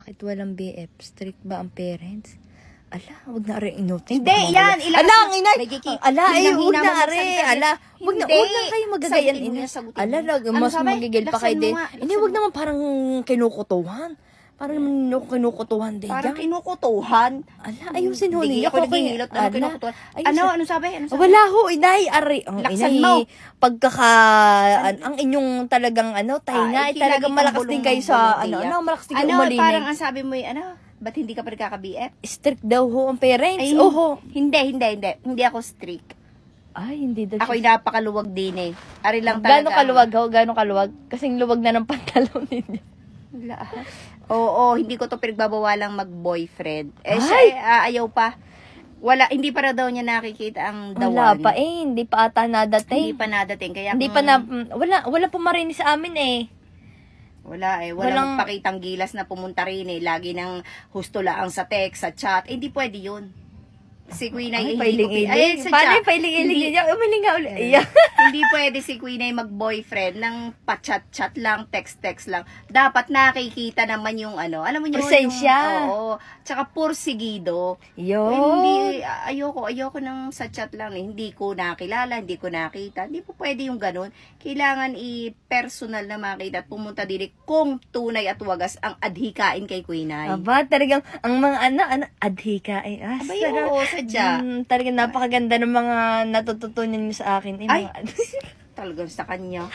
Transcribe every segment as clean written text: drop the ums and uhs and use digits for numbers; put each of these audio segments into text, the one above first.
Kahit walang BF, strict ba ang parents? Ala, wag na rin inotis. Hindi, yan. Ala, ang inay. Ala, ay, wag na rin. Ala, wag na kayo magagayan. Ala, mas magigil pa kayo din. Hindi, wag naman parang kinukutuhan. Parang naman kinukutuhan din. Parang kinukutuhan? Ala, ayusin ho ninyo. Hindi ako nagihilot na kinukutuhan. Ano sabi? Wala ho, inay. Laksan mo. Ang inyong talagang tahinga, talagang malakas din kayo sa, malakas din kayo umalinig. Parang ang sabi mo ba't hindi ka pa nagkaka-BF? Strict daw ho ang parents. Ay, oho. Hindi. Hindi ako strict. Ay, hindi daw. Ako'y napakaluwag din Ari lang talaga. Gano'ng kaluwag ho? Gano'ng kaluwag? Kasing luwag na ng pantalon ninyo. Wala. Oo, hindi ko to pinagbabawalang mag-boyfriend. Siya, ayaw pa. Wala, hindi para daw niya nakikita ang dawan. Wala pa hindi pa ata nadating. Hindi pa nadating. Kaya hindi pa na, wala pumarinig sa amin Wala walang magpakitang gilas na pumunta rin Lagi nang husto lang sa text, sa chat. Hindi pwede yun. Si Queen ay pailing-iling. Paano yung pailing-iling niya? Umaling nga ulit. Hindi pwede si Queen ay mag-boyfriend ng pa-chat-chat lang, text-text lang. Dapat nakikita naman yung alam mo yun. Presensya. Oo. Tsaka porsigido. Yun. Hindi, ayoko ng sa chat lang. Hindi ko nakilala, hindi ko nakita. Hindi po pwede yung ganun. Kailangan i-personal na makita at pumunta dili kung tunay at wagas ang adhikain kay Queen ay. Aba, talagang ang mga adhikain. Talagang napakaganda ng mga natututunan niyo sa akin. Talagang sa kanya.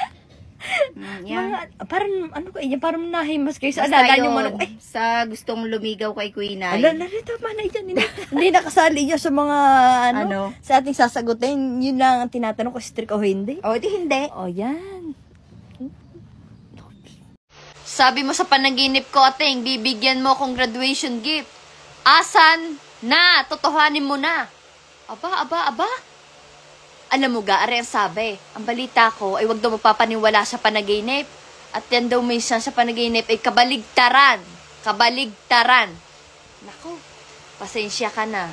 Parang nahimas kayo sa alaga niyo manok. Sa gustong lumigaw kay Queen ay. Tama na yan. Hindi nakasali niyo sa mga sa ating sasagutin. Yun lang ang tinatanong ko, strict o hindi. Hindi. Yan. Sabi mo sa panaginip ko, ating, bibigyan mo akong graduation gift. Asan na? Totohanin mo na. Aba. Alam mo ga, ang sabi. Ang balita ko ay wag daw magpapaniwala sa panaginip. At yan daw minsan sa panaginip ay kabaligtaran. Nako, pasensya ka na.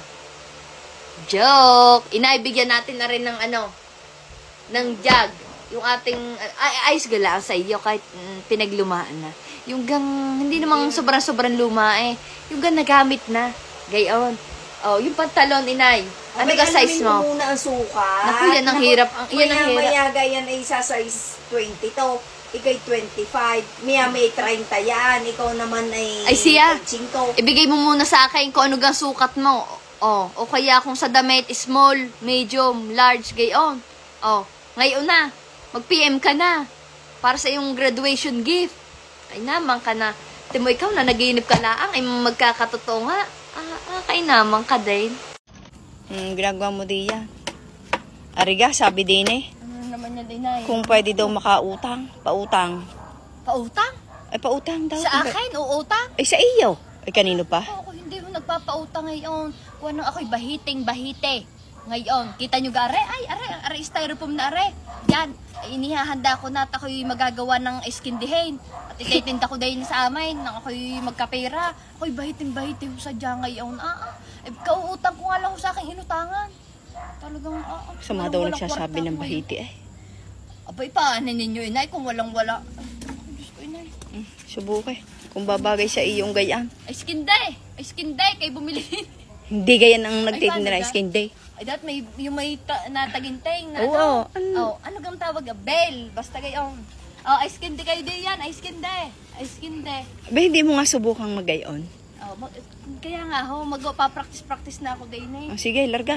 Joke! Inaibigyan natin na rin ng ng jug. Yung ating, ayos gala sa iyo kahit pinaglumaan na. Yung hindi namang sobrang luma Yung nagamit na. Gayon. Yung pantalon, inay. Ano ka size mo? Alamin mo muna ang sukat. Naku, yan ang hirap. Mayaga yan ay sa size 20 to. Ikay 25. May 30 yan. Ikaw naman ay siya. 5. Ibigay mo muna sa akin kung ano gang sukat mo. O kaya kung sa damit, small, medium, large, gayon. Ngayon na. Mag-PM ka na. Para sa iyong graduation gift. Ay naman ka na. Timo, ikaw na naginip ka laang. Ay magkakatotoo nga. Kay naman ka din. Ginagawa mo diyan. Ariga, sabi din Ano naman niya din ay? Kung pwede daw makautang, pautang. Pautang? Ay, pautang daw. Sa akin, uutang? Ay, sa iyo. Ay, kanino pa? Ako hindi mo nagpapautang ngayon. Kung ako'y bahite. Ngayon, kita nyo ga, are, styrofoam na are. Yan, inihahanda ko na at ako'y magagawa ng iskindihin. At ititinda ko dahil sa amin, nang ako'y magkapera. Ako'y bahite sa dyan ngayon. Kauutang ko nga lang sa aking inutangan. Talagang, sa mga daw nagsasabi ng bahiti Abay, paano ninyo, inay, kung walang-wala. Diyos ko, inay. Subukay. Kung babagay sa iyong gayaan. Ay, skin day, kayo bumili. Hindi gayan ang nagtitin na skin day. Ay, yung may nataginteng na ano gang tawag? Bell. Basta gayon. Ice candy kayo din yan. Ice candy. Ba, hindi mo nga subukang magayon? Kaya nga, magpa-practice na ako din sige, larga.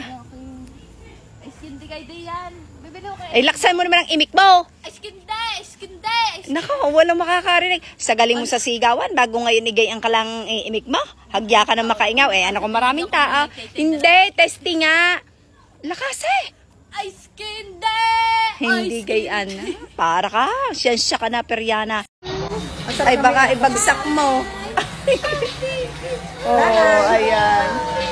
Ice candy kayo din yan. Bibili ko kayo. Ay, laksan mo naman ang imik mo. Ice candy. Nako, walang makakarinig. Sa galing mo sa sigawan, bago ngayon igay ang kalang imik mo. Hagya ka na makaingaw. Ano kung maraming tao. Hindi, testing nga. Lakas Ice candy! Hindi gayan. Para ka, siyensya ka na, Periana. Ay, baka ibagsak mo. Ayan.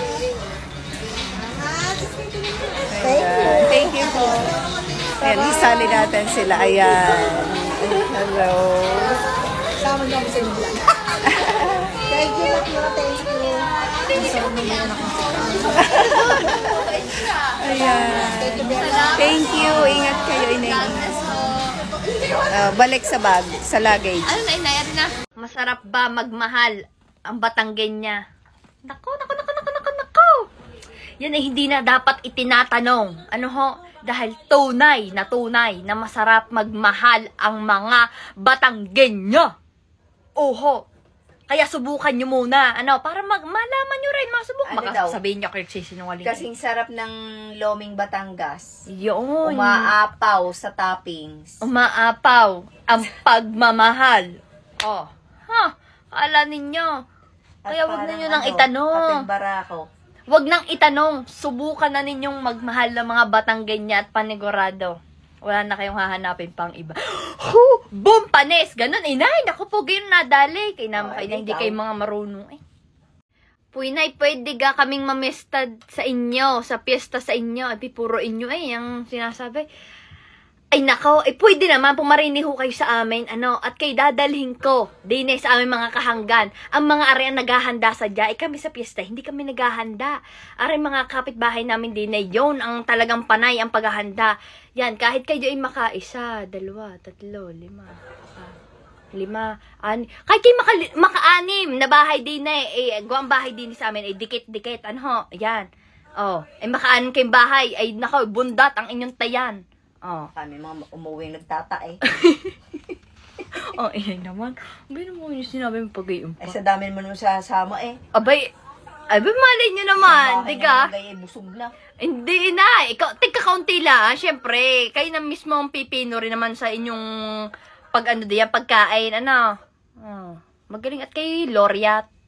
Thank you po. Ayan, isali natin sila. Ayan. Hello. Sama niyo ako sa inyo lang. Thank you, Nakura. Thank you. Ayan. Thank you. Ingat kayo, inay. Balik sa bag, sa luggage. Ano na, inay? Masarap ba magmahal ang Batanggenya. Nako. Yan ay hindi na dapat itinatanong. Ano ho? Dahil tunay na masarap magmahal ang mga Batanggenya. Oho. Kaya subukan nyo muna. Ano, para malaman nyo rin. Masubukan. Ano daw? Sabihin nyo, sinungaling. Kasing sarap ng loming Batangas. Yun. Umaapaw sa toppings. Umaapaw ang pagmamahal. Oh. Ha? Kala ninyo. Kaya wag ninyo nang itanong. Kaping barako. Wag nang itanong. Subukan na ninyong magmahal ng mga Batanggenya at panigurado. Wala na kayong hahanapin pang iba. Boom! Panis! Ganon, inay! Naku po, ganyan nadali. Kaya naman kayo na hindi kayo mga marunong eh. Puinay, pwede ga kaming mamestad sa inyo, sa piyesta sa inyo. Ay, puro inyo eh, yung sinasabi. Ay, nako, pwede naman, pumarini ho kayo sa amin, at kay dadalhin ko, din sa aming mga kahanggan. Ang mga ari ang naghahanda sa dya, kami sa piyesta, hindi kami naghahanda. Ari mga kapitbahay namin din yon ang talagang panay ang paghahanda. Yan, kahit kayo ay maka-1, 2, 3, 4, 5, 6, kahit kayo maka-6 na bahay din guwang bahay din sa amin, dikit-dikit, yan. Maka-6 kayong bahay, nako, bundat ang inyong tayan. Kami mga umuwing nagtatae. Inay naman. Ganun mo yung sinabi mo pag-iumpa. Sa dami mo nung sasama Abay, malay nyo naman, di ka? Busog na. Hindi na, ikaw, tigka-kaunti lang, syempre, kayo na mismo ang pipino rin naman sa inyong pagkain, magaling at kay Loriat.